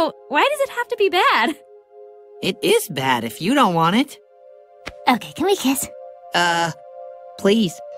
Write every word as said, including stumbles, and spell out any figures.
So, why does it have to be bad? It is bad if you don't want it. Okay, can we kiss? Uh, please.